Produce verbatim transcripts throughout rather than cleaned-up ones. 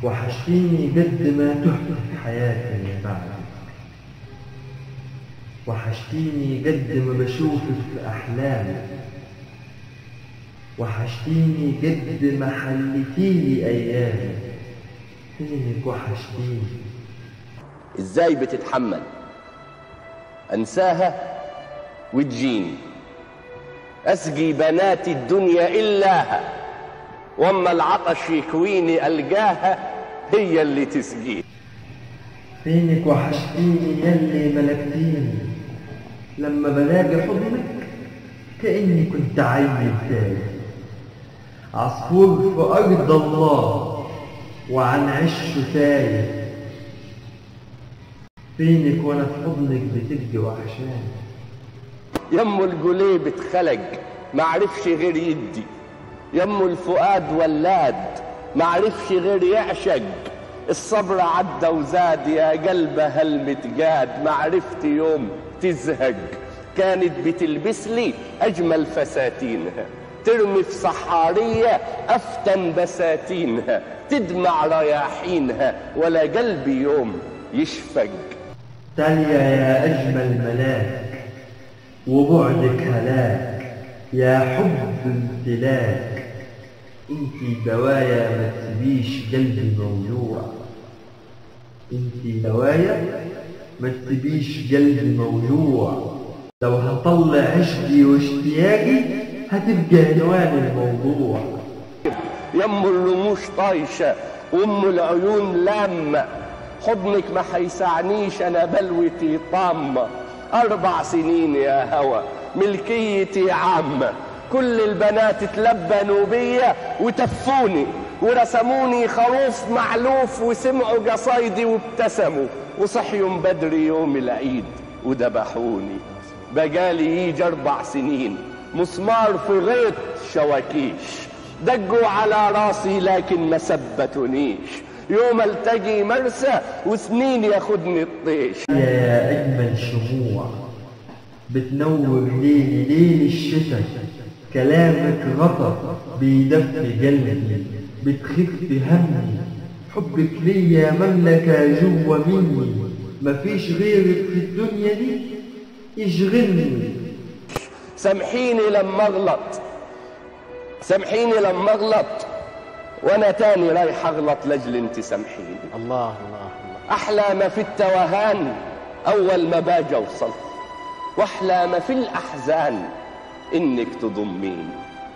وحشتيني قد ما تهت في حياتي من بعدك، وحشتيني قد ما بشوفك في أحلامي، وحشتيني قد ما حلتيلي أيامي. فينك وحشتيني. ازاي بتتحمل انساها وتجيني، اسقي بنات الدنيا إلاها، واما العطش يكويني القاها هي اللي تسقيني. فينك وحشتيني يلي ملكتيني، لما بلاقي حضنك كأني كنت عيل تاني، عصفور في أرض الله وعن عشه تايه. فينك وانا في حضنك بتبقي وحشاني. يمو القليب اتخلق معرفش غير يدي، يمو الفؤاد ولاد معرفش غير يعشق، الصبر عدى وزاد يا قلبه هالمتقاد، معرفتي يوم تزهق كانت بتلبس لي أجمل فساتينها، ترمي في صحارية أفتن بساتينها، تدمع رياحينها ولا قلبي يوم يشفق. تاليا يا أجمل ملاك وبعدك هلاك، يا حب امتلاك، انتي دوايا ما تسيبيش قلبي موجوع، انتي دوايا ما تسيبيش قلبي موجوع، لو هطلع عشقي واشتياقي هتبقى عنوان الموضوع. يم الرموش طايشة وام العيون لامة، حضنك ما حيسعنيش انا بلوتي طامة، اربع سنين يا هوى ملكيتي عامة، كل البنات تلبنوا بيا وتفوني ورسموني خروف معلوف، وسمعوا قصايدي وابتسموا، وصحيوا بدري يوم العيد وذبحوني. بقالي يجي اربع سنين مسمار في غيط شواكيش، دقوا على راسي لكن ما ثبتونيش، يوم التقي مرسى وسنين ياخدني الطيش. يا أجمل شموع بتنور ليلي ليل الشتاء، كلامك غطا بيدفي قلبي بتخف همي، حبك ليا مملكة جوا مني، مفيش غيرك في الدنيا دي يشغلني. سامحيني لما اغلط، سامحيني لما اغلط وانا تاني رايح اغلط لاجل انت سامحيني. الله الله الله. احلى ما في التوهان اول ما باجي اوصل، واحلى ما في الاحزان انك تضميني.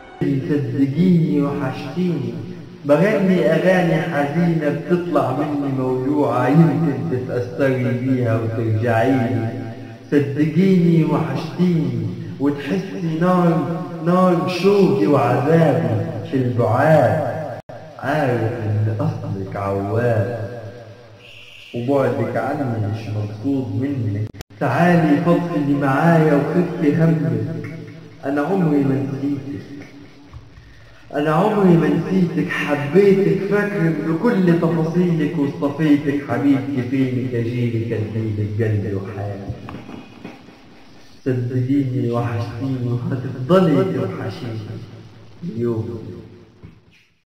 صدقيني وحشتيني، بغني اغاني حزينه بتطلع مني موجوعه، يمكن تتاثري بيها وترجعيلي. صدقيني وحشتيني وتحسي نار نار شوقي وعذابي في البعاد، عارف ان اصلك عواد وبعدك عني مش مقصود منك. تعالي فضفضي معايا وخفي همك، انا عمري ما نسيتك، انا عمري ما نسيتك، حبيتك فاكرك بكل تفاصيلك، واصطفيتك حبيبتي فينك اجيلك اديلك قلبي وحالي. صدقيني وحشتيني وهتفضلي توحشيني اليوم